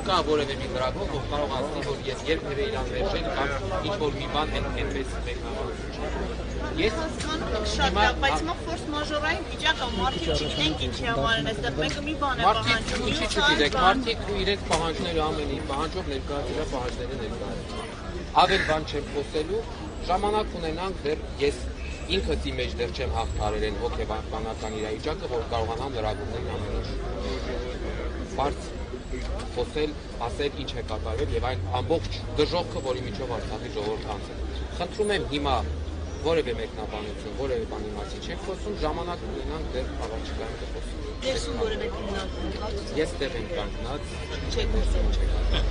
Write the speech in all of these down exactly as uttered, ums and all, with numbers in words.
Չկա որևէ մի գրագով, որ կարող ասի, որ ես երբևէ իրան վերջել կամ ինչ-որ մի բան այնպես մեկնաբանություն չի։ Ես հասկանում եք շատ լավ, բայց մա ֆորս մաժորային վիճակ է, մարդիկ չգիտենք ինչի համար են այստեղ, մեկը մի բան է պահանջում։ Մարդիկ ինչի չգիտեք, մարդիկ իրենց պահանջները ամեն ինչ պահանջով ներկայացրել պահանջները ներկայացրել։ Ավել բան չեմ խոսելու, ժամանակ ունենանք դեռ ես ինքս իմ մեջ դեռ չեմ հաղթարել են հոգեբանական իրավիճակը, որ կարողանամ լրագրողներին ամեն ինչ բարձ խոսել, ասել ինչ է կատարվել եւ այն ամբողջ դժոխքը, որի միջով Արցախի ժողովուրդը անցել։ Խնդրում եմ հիմա որևէ մեկնաբանություն, որևէ բանի մասին չեք խոսում, ժամանակ ունենանք դեռ առաջիկայում կխոսենք։ Ներսում որևէ քննարկում։ Ես տեղ եմ կանգնած, չեք խոսում, չեք։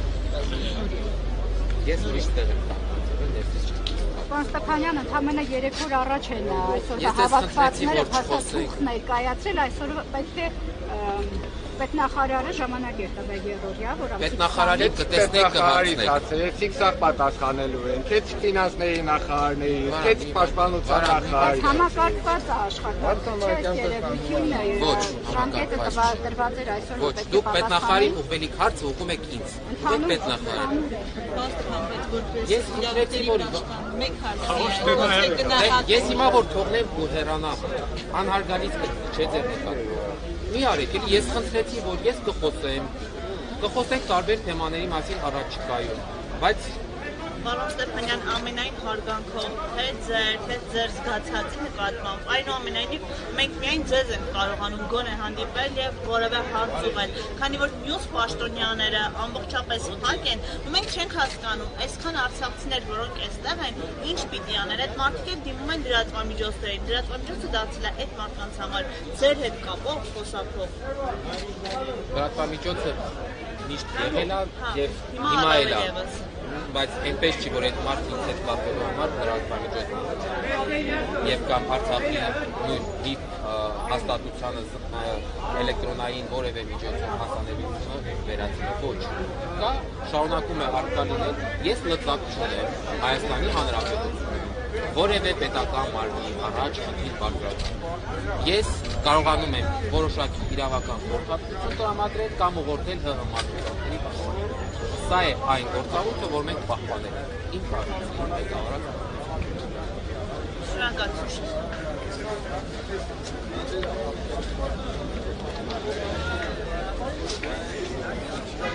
Ես ուրիշ տեղ եմ կանգնած, ներսից չեք։ Պարոն Ստեփանյան, ընդամենը երեք օր առաջ են այսօր հավաքվածները փաստաթուղթ ներկայացրել, այսօր պետք է պետնախարարը ժամանակ էր տվել երրորդյա, որ պետնախարարը կտեսնեք կհարցնեք։ Եցիք սա պատասխանելու են, թե ֆինանսների նախարարների, թե պաշտպանության նախարարի։ Համակարգված է աշխատանքը, չէ՞ երևույթին է։ Ոչ, ժամկետը տրված էր այսօր։ Ոչ, դուք պետնախարարին ուղղվելիք հարցը ուղղում եք ինձ։ Դուք պետնախարար։ Ես իրավունքի որ մեկ հարց։ Ես հիմա որ թողնեմ ու հեռանամ, անհարգալից չէ ձեր նկատմամբ։ Մի արեք, ես խնդրեցի, որ ես կխոսեմ, կխոսենք տարբեր թեմաների մասին առաջիկայում, բայց Պարոն Ստեփանյան, ամենայն հարգանքով, թե ձեր, թե ձեր զգացածի նկատմամբ, այնուամենայնիվ մենք միայն ձեզ ենք կարողանում գոնե հանդիպել եւ որևէ հարց ուղղել, քանի որ մյուս պաշտոնյաները ամբողջապես փակ են, ու մենք չենք հասկանում, այսքան արցախցիներ, որոնք այստեղ են, ինչ պիտի անել, այդ մարդիկ էլ դիմում են լրատվամիջոցներին, լրատվամիջոցը դարձել է այդ մարդկանց համար ձեր հետ կապող խոսափող։ լրատվամիջոցը միշտ եղել է եւ հիմա էլ է, բայց այնպես չի, որ այդ մարդը ինձ հետ կապելու համար լրատվամիջոցն է եւ կամ Արցախի նույն դիպ հաստատությանը էլեկտրոնային որևէ միջոցով հասանելիությունը վերացնել ոչ։ Դա շարունակում է առկա լինել, ես լծակ չունեմ Հայաստանի Հանրապետությունում որևէ պետական մարմնի առաջ խնդիր բարձրացնել։ Ես կարողանում եմ որոշակի իրավական խորհրդատվություն տրամադրել կամ ուղղորդել ՀՀ մարդկանցների պաշտպանին։ Սա է այն գործառույթը, որ մենք պահպանել ենք։ Իմ կառույցի ղեկավարած։ Շնորհակալություն։